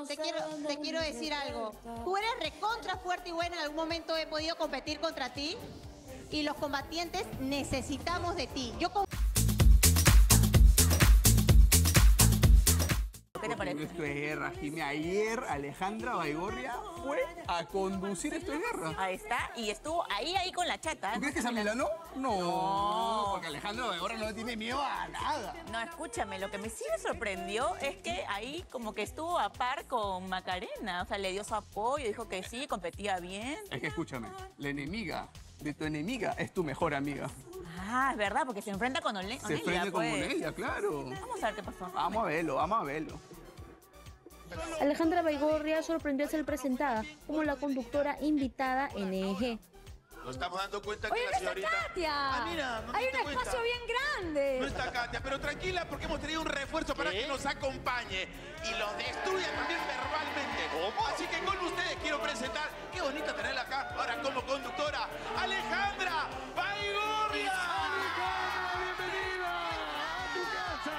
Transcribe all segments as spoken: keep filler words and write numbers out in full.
te quiero, te quiero decir algo. Tú eres recontra fuerte y buena, en algún momento he podido competir contra ti y los combatientes necesitamos de ti. Yo con... ¿Qué te parece? Esto es guerra, Jimmy. Ayer Alejandra Baigorria fue a conducir Esto es Guerra. Ahí está, y estuvo ahí, ahí con la chata. ¿Tú crees que se amilanó? No, No. porque Alejandra Baigorria no tiene miedo a nada. No, escúchame, lo que me sí me sorprendió es que ahí como que estuvo a par con Macarena. O sea, le dio su apoyo, dijo que sí, competía bien. Es que escúchame, la enemiga de tu enemiga es tu mejor amiga. Ah, es verdad, porque se enfrenta con Ole- Se Onelia, enfrenta con pues. ella, claro. Vamos a ver qué pasó. Vamos a verlo, vamos a verlo. Alejandra Baigorria sorprendió al ser presentada como la conductora invitada en E G. Nos estamos dando cuenta que Oye, la no está señorita... Katia. Ah, mira, ¿no te Hay un diste cuenta? espacio bien grande. No está Katia, pero tranquila porque hemos tenido un refuerzo para que nos acompañe y los destruya también verbalmente. ¿Cómo? Así que con ustedes quiero presentar, qué bonita tenerla acá, ahora como conductora, Alejandra Baigorria. ¡Bienvenida a tu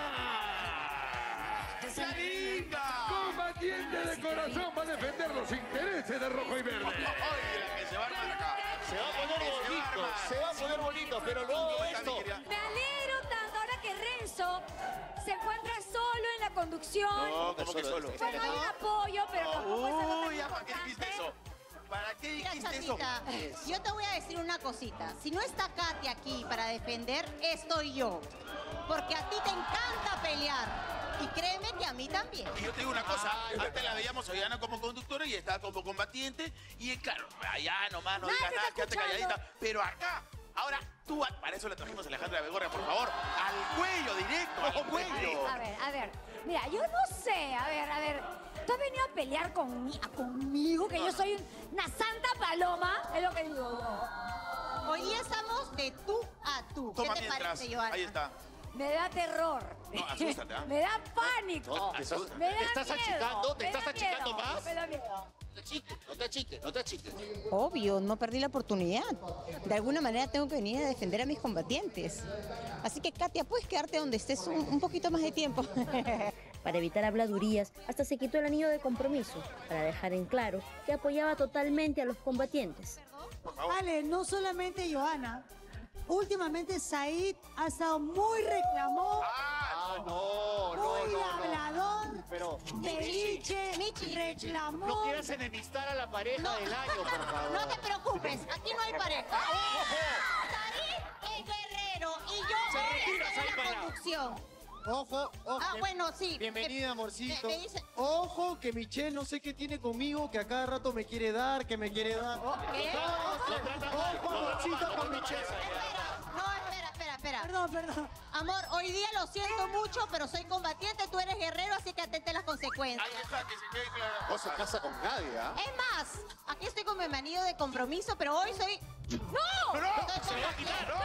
casa! ¡Saringa! Combatiente de corazón va a defender los intereses de rojo y verde. Oye, la que se va a armar acá. Se va a poner bonito, se va a poner bonito, pero luego esto. Me alegro tanto ahora que Renzo se encuentra solo en la conducción. No, ¿cómo que solo? Bueno, hay un apoyo, pero tampoco es algo Uy, tan ¿para qué dijiste importante. eso? ¿Para qué Mira, dijiste eso? chatita, yo te voy a decir una cosita. Si no está Katia aquí para defender, estoy yo. Porque a ti te encanta pelear. Y créeme que a mí también. Y yo te digo una cosa, antes la veíamos a Ollana como conductora y estaba como combatiente. Y claro, allá nomás no Nadie digas te nada, está quédate escuchando. calladita. Pero acá, ahora tú, para eso le trajimos a Alejandra Baigorria, por favor, al cuello directo, al cuello. A ver, a ver. Mira, yo no sé. A ver, a ver. ¿Tú has venido a pelear conmi- a conmigo? Que yo soy un- una santa paloma. Es lo que digo yo. Hoy día estamos de tú a tú. Toma ¿Qué te mientras, parece, Joana? ahí está. Me da terror. No, asústate, ¿ah? Me da pánico. No, te estás, Me da te estás miedo, achicando, te me estás da achicando miedo, más. Me da miedo. No te achiques, no te achiques, no te achiques. Obvio, no perdí la oportunidad. De alguna manera tengo que venir a defender a mis combatientes. Así que, Katia, puedes quedarte donde estés un, un poquito más de tiempo. Para evitar habladurías, hasta se quitó el anillo de compromiso, para dejar en claro que apoyaba totalmente a los combatientes. Ale, no solamente Joana. Últimamente Said ha estado muy reclamón, Ah, no, no, muy no, no. hablador, Pero peliche, reclamón. no quieras enemistar a la pareja del año, por favor. No te preocupes, aquí no hay pareja. Said es guerrero y yo Se voy retira, a hacer Said la Parado. conducción. Ojo, ojo. Ah, bueno, sí. Bienvenida, Me- amorcito. me- me dice- Ojo, que Michelle no sé qué tiene conmigo, que a cada rato me quiere dar, que me quiere dar. ¿Qué? Ojo, amorcito, con Michelle. No, espera, espera, espera. Perdón, perdón. Amor, hoy día lo siento mucho, pero soy combatiente, tú eres guerrero, así que atente a las consecuencias. Ahí está, que se quede clara. No se casa con nadie, ¿ah? Es más, aquí estoy con mi anillo de compromiso, pero hoy soy... ¡No! ¡No! Soy ¡Se lo va a quitar! combatiente.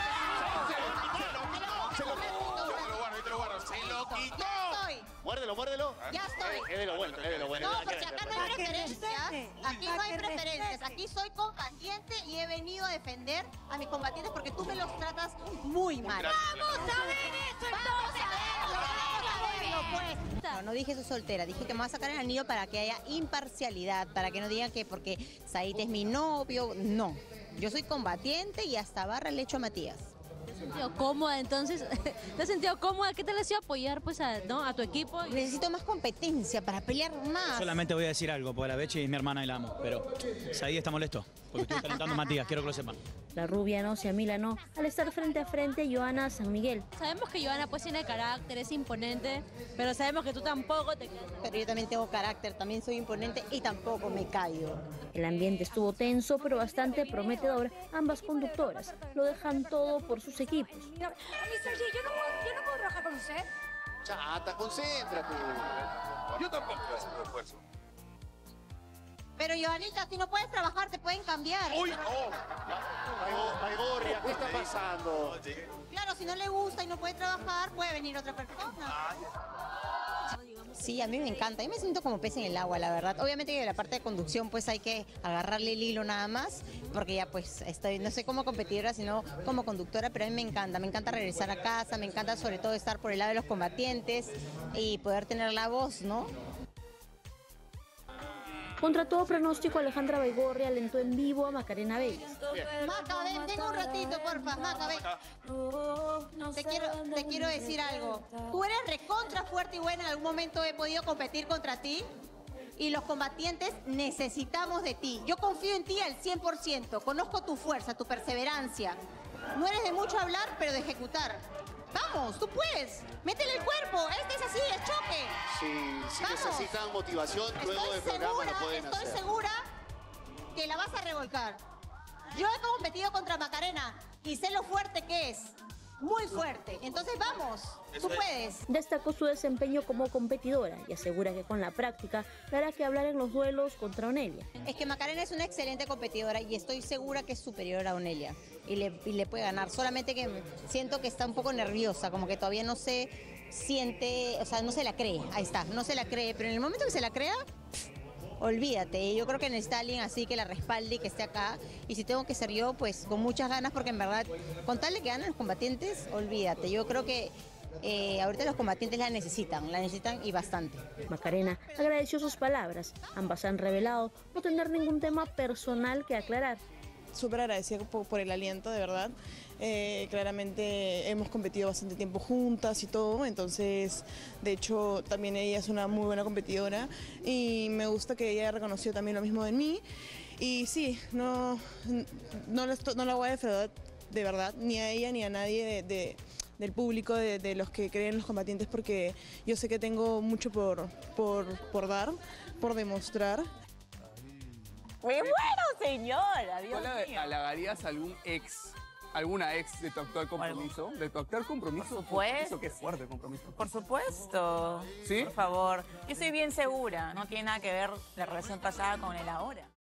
¡Se lo quitó! Yo te lo guardo, yo te lo guardo. ¡Se lo quitó! Ya estoy, Muérdelo, muérdelo. ya estoy. Es de lo bueno, es de lo bueno. No, Nada que porque acá no ver. hay Para que preferencias. respete, Aquí para no hay que preferencias. respete. Aquí soy combatiente y he venido a defender a mis combatientes porque tú me los tratas muy mal. ¡Vamos a ver eso entonces! Vamos a verlo, pues. No, no dije soy soltera, dije que me voy a sacar el anillo para que haya imparcialidad, para que no digan que porque Said es mi novio. No, yo soy combatiente y hasta barra le echo a Matías. ¿Te has sentido cómoda entonces? ¿Te has sentido cómoda? ¿Qué te le ha sido apoyar pues a, ¿no? a tu equipo? Necesito más competencia para pelear más. Solamente voy a decir algo, porque la Bechi es mi hermana y la amo, pero Said está molesto, porque estoy calentando a Matías, quiero que lo sepan. La rubia no se amilanó al estar frente a frente Joana San Miguel. Sabemos que Joana pues tiene carácter, es imponente, pero sabemos que tú tampoco te quedas. Pero yo también tengo carácter, también soy imponente y tampoco me callo. El ambiente estuvo tenso, pero bastante prometedor. Ambas conductoras lo dejan todo por sus equipos. Mira, mister G, yo no puedo, yo no puedo trabajar con usted. Chata, concéntrate. Yo tampoco voy a hacer un esfuerzo. Pero Joanita, si no puedes trabajar, te pueden cambiar. ¡Uy, no! Baigo- Baigorria, ¿qué está pasando? Claro, si no le gusta y no puede trabajar, puede venir otra persona. Sí, a mí me encanta. Yo me siento como pez en el agua, la verdad. Obviamente que de la parte de conducción pues hay que agarrarle el hilo nada más, porque ya pues estoy, no sé como competidora, sino como conductora, pero a mí me encanta. Me encanta regresar a casa, me encanta sobre todo estar por el lado de los combatientes y poder tener la voz, ¿no? Contra todo pronóstico, Alejandra Baigorria alentó en vivo a Macarena Vegas. Maca, ven, tengo un ratito, porfa. Maca, ven. Te quiero, te quiero decir algo. Tú eres recontra fuerte y buena. En algún momento he podido competir contra ti. Y los combatientes necesitamos de ti. Yo confío en ti al cien por ciento. Conozco tu fuerza, tu perseverancia. No eres de mucho hablar, pero de ejecutar. Vamos, tú puedes. Métele el cuerpo. Este es así, es choque. Si, si Vamos. necesitan motivación, luego Estoy del programa segura, lo pueden estoy hacer. segura que la vas a revolcar. Yo he competido contra Macarena y sé lo fuerte que es. Muy fuerte. Entonces vamos, tú puedes. Destacó su desempeño como competidora y asegura que con la práctica dará que hablar en los duelos contra Onelia. Es que Macarena es una excelente competidora y estoy segura que es superior a Onelia y le, y le puede ganar. Solamente que siento que está un poco nerviosa, como que todavía no se siente, o sea, no se la cree. Ahí está, no se la cree, pero en el momento que se la crea, olvídate. Yo creo que necesita alguien así que la respalde y que esté acá. Y si tengo que ser yo, pues con muchas ganas, porque en verdad, con tal de que ganen los combatientes, olvídate. Yo creo que eh, ahorita los combatientes la necesitan, la necesitan y bastante. Macarena agradeció sus palabras. Ambas han revelado no tener ningún tema personal que aclarar. Súper agradecida por, por el aliento, de verdad. Eh, claramente hemos competido bastante tiempo juntas y todo, entonces, de hecho, también ella es una muy buena competidora y me gusta que ella haya reconocido también lo mismo de mí. Y sí, no, no, la, no la voy a defraudar de verdad, ni a ella ni a nadie de, de, del público, de, de los que creen en los combatientes, porque yo sé que tengo mucho por, por, por dar, por demostrar. ¡Muy bueno, señora! Dios ¿Cuál mío. halagarías a algún ex, alguna ex de tu actual compromiso? ¿De tu actual compromiso? Por supuesto. Eso que es fuerte compromiso. Por supuesto. ¿Sí? Por favor. Yo estoy bien segura. No tiene nada que ver la relación pasada con el ahora.